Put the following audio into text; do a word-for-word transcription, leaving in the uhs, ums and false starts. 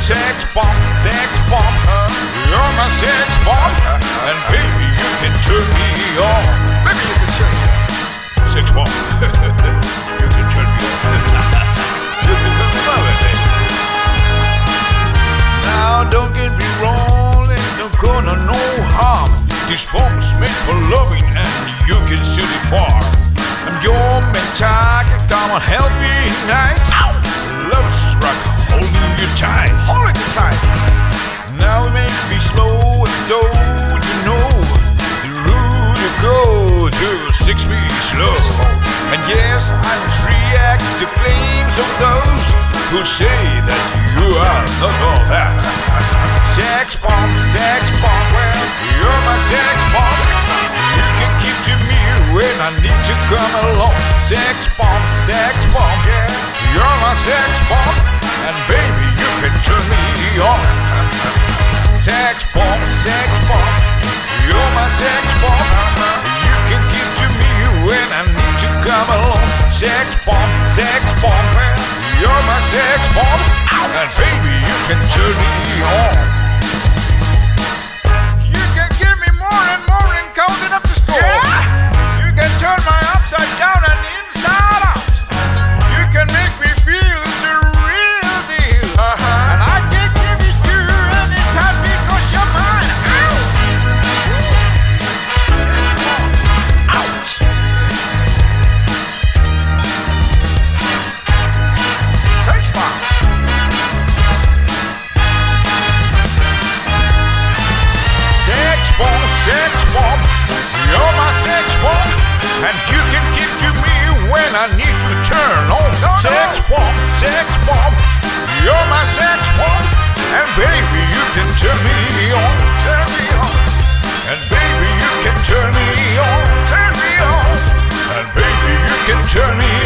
sex bomb, sex bomb. You're my sex bomb, and baby you can turn me on. Baby, you can turn me on. Sex bomb, you can turn me on. You can come love it, baby. Now don't get me wrong, ain't no gonna no harm. This bomb's made for loving, and you can shoot it far. I'm your main target, gonna help you ignite. Love is rock, holding you tight. Hold it tight. Now it may be slow, and don't you know the route to go to six me slow. And yes, I must react to claims of those who say that you are not all that. Sex bomb, sex bomb, well, you're my sex bomb. You can keep to me when I need to come along. Sex bomb, sex bomb, yeah, you're my sex bomb, and baby you can turn me on. Sex bomb, sex bomb, you're my sex bomb. You can keep to me when I need to come along. Sex bomb, sex bomb, you're my sex bomb, and baby you can turn me on. You can give me more and more and count it up the score. Yeah. You can turn my upside down and inside out. You can make me feel the real deal. Uh-huh. And I can give it to you anytime because you're mine. Ouch! Ouch! Sex bomb. Sex bomb, sex bomb, you're my sex bomb, and you can give to me when I need to turn on. No, sex no. bomb, sex bomb, you're my sex bomb, and baby you can turn me on, turn me on, and baby you can turn me on, turn me on, and baby you can turn me